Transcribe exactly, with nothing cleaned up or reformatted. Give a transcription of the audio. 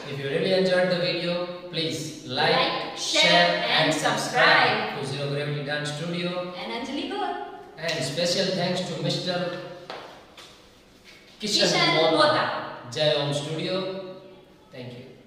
If you really enjoyed the video, please like, Like, share, share and and subscribe to Zero Gravity Dance Studio. And Anjali Gaur. And special thanks to Mister Kishan Kishan Mota, Mota. Jai Om Studio. Thank you.